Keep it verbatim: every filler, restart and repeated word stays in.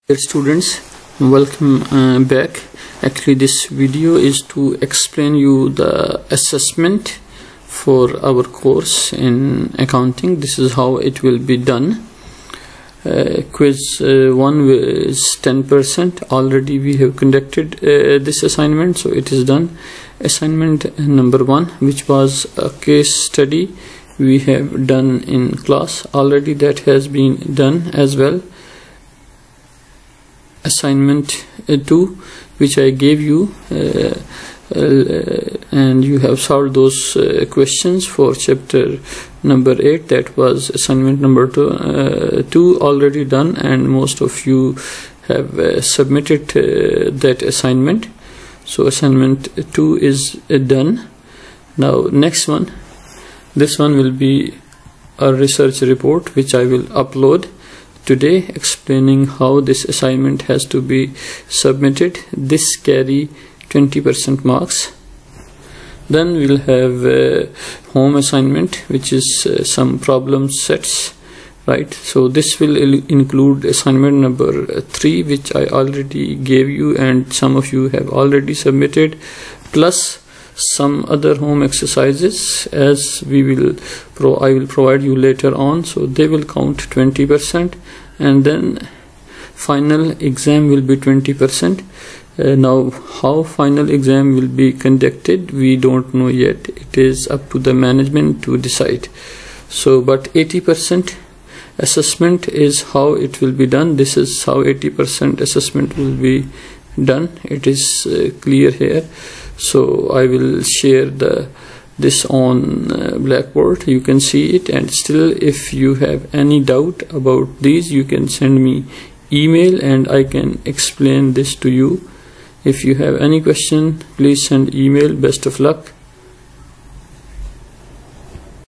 Dear students, welcome uh, back. Actually, this video is to explain you the assessment for our course in accounting. This is how it will be done. Uh, quiz uh, one is ten percent. Already we have conducted uh, this assignment, so it is done. Assignment number one, which was a case study, we have done in class already. That has been done as well. Assignment uh, two, which I gave you, uh, uh, and you have solved those uh, questions for chapter number eight. That was assignment number two, uh, two already done, and most of you have uh, submitted uh, that assignment. So assignment two is uh, done. Now next one, this one will be a research report which I will upload today, explaining how this assignment has to be submitted. This carry twenty percent marks. Then we'll have a home assignment, which is uh, some problem sets, right? So this will include assignment number three, which I already gave you and some of you have already submitted, plus some other home exercises as we will pro I will provide you later on, so they will count twenty percent, and then final exam will be twenty percent. Uh, now how final exam will be conducted, we don't know yet. It is up to the management to decide. So but eighty percent assessment is how it will be done. This is how eighty percent assessment will be done. It is uh, clear here. So I will share the this on uh, Blackboard. You can see it, and still if you have any doubt about these, you can send me email and I can explain this to you. If you have any question, please send email. Best of luck.